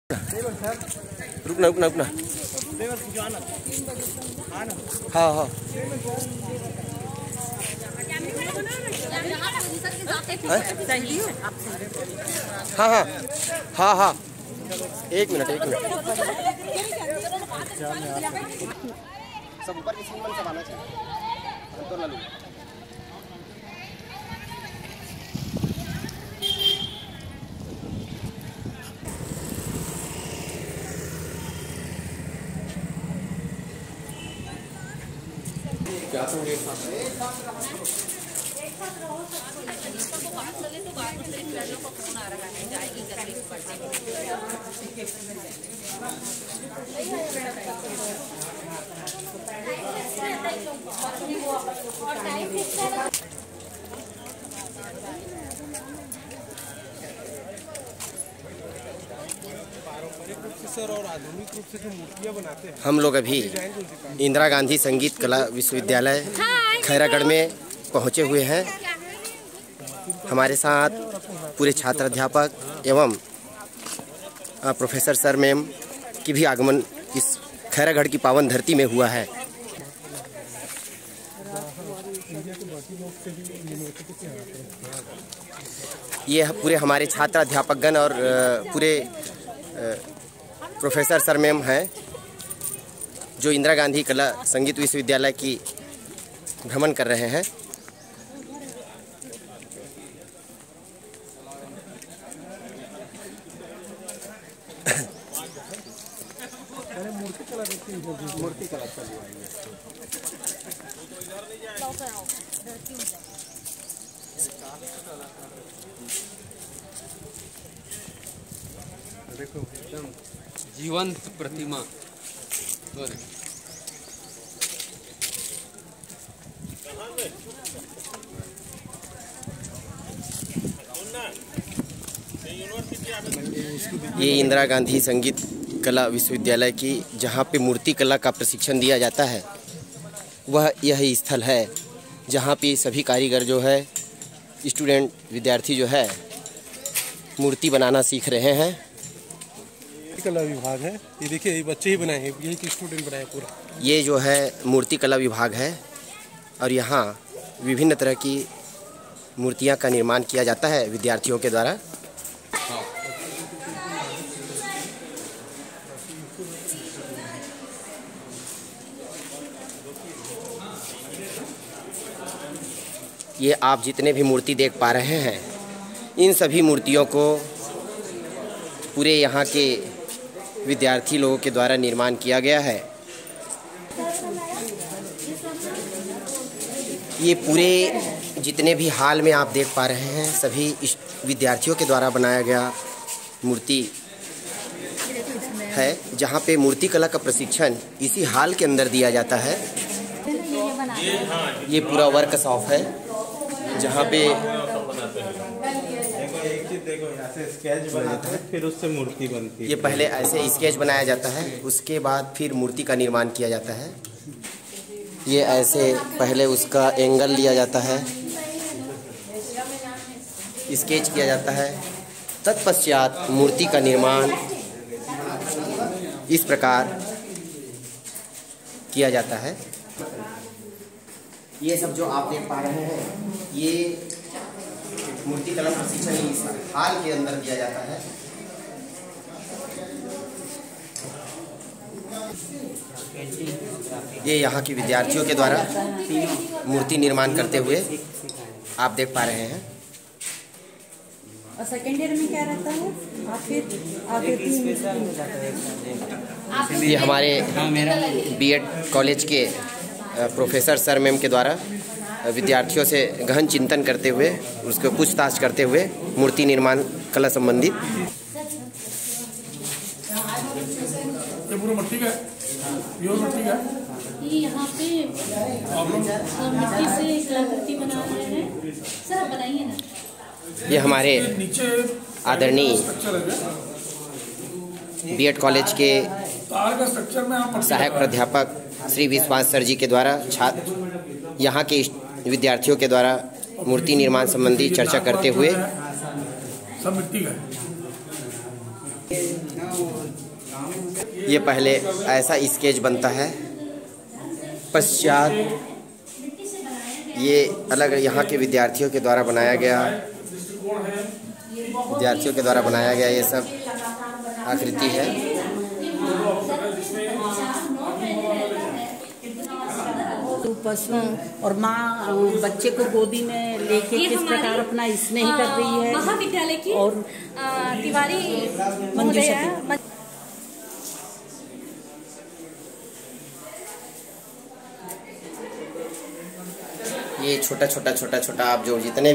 रुकना रुकना रुकना। हाँ हाँ हाँ हाँ हाँ हाँ 1 मिनट 1 मिनट। सब ऊपर की सिंबल सब आना चाहिए। क्या सर और आधुनिक रूप से जो मूर्तियां बनाते हैं, हम लोग अभी इंदिरा गांधी संगीत कला विश्वविद्यालय खैरागढ़ में पहुंचे हुए हैं। हमारे साथ पूरे छात्र अध्यापक एवं प्रोफेसर सर मैम की भी आगमन इस खैरागढ़ की पावन धरती में हुआ है। ये पूरे हमारे छात्र अध्यापकगण और पूरे प्रोफेसर सर मैम हैं जो इंदिरा गांधी कला संगीत विश्वविद्यालय की भ्रमण कर रहे हैं। मूर्ति कला देखो एकदम जीवंत प्रतिमा। ये इंदिरा गांधी संगीत कला विश्वविद्यालय की जहाँ पे मूर्ति कला का प्रशिक्षण दिया जाता है, वह यही स्थल है जहाँ पे सभी कारीगर जो है, स्टूडेंट विद्यार्थी जो है मूर्ति बनाना सीख रहे हैं। कला विभाग है, ये देखिए ये बच्चे ही बनाए हैं, यही स्टूडेंट बनाए पूरा। ये जो है मूर्ति कला विभाग है और यहाँ विभिन्न तरह की मूर्तियाँ का निर्माण किया जाता है विद्यार्थियों के द्वारा। ये आप जितने भी मूर्ति देख पा रहे हैं, इन सभी मूर्तियों को पूरे यहाँ के विद्यार्थी लोगों के द्वारा निर्माण किया गया है। ये पूरे जितने भी हाल में आप देख पा रहे हैं, सभी विद्यार्थियों के द्वारा बनाया गया मूर्ति है, जहाँ पे मूर्ति कला का प्रशिक्षण इसी हाल के अंदर दिया जाता है। ये पूरा वर्कशॉप है जहाँ पे स्केच बनाते हैं, फिर उससे मूर्ति बनती है। ये पहले ऐसे स्केच बनाया जाता है, उसके बाद फिर मूर्ति का निर्माण किया जाता है। ये ऐसे पहले उसका एंगल लिया जाता है, स्केच किया जाता है, तत्पश्चात मूर्ति का निर्माण इस प्रकार किया जाता है। ये सब जो आप देख पा रहे हैं, ये मूर्ति कला प्रशिक्षण इस हाल के अंदर दिया जाता है। ये यहाँ के विद्यार्थियों के द्वारा मूर्ति निर्माण करते हुए आप देख पा रहे हैं। और सेकेंड ईयर में क्या रहता है? ये हमारे बीएड कॉलेज के प्रोफेसर सर मैम के द्वारा विद्यार्थियों से गहन चिंतन करते हुए, उसको पूछताछ करते हुए मूर्ति निर्माण कला संबंधित। ये पूरा मिट्टी का है, ये यहाँ पे मिट्टी से कलाकृति बना रहे हैं। सर आप बनाइए ना। ये हमारे आदरणीय बीएड कॉलेज के सहायक प्राध्यापक श्री विश्वास सर जी के द्वारा छात्र यहाँ के विद्यार्थियों के द्वारा मूर्ति निर्माण संबंधी चर्चा करते हुए सब मिट्टी का है। ये पहले ऐसा स्केच बनता है, पश्चात ये अलग यहाँ के विद्यार्थियों के द्वारा बनाया गया, ये सब आकृति है। पशु और माँ बच्चे को गोदी में लेके किस प्रकार अपना स्नेह कर रही है। महाविद्यालय की और तिवारी मंजूषा ये छोटा छोटा आप जो जितने